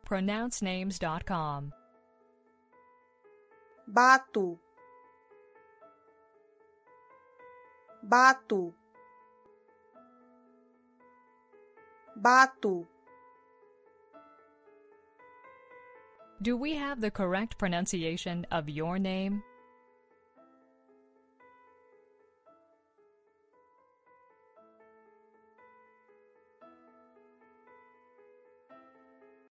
pronouncenames.com. Batu, Batu, Batu. Do we have the correct pronunciation of your name?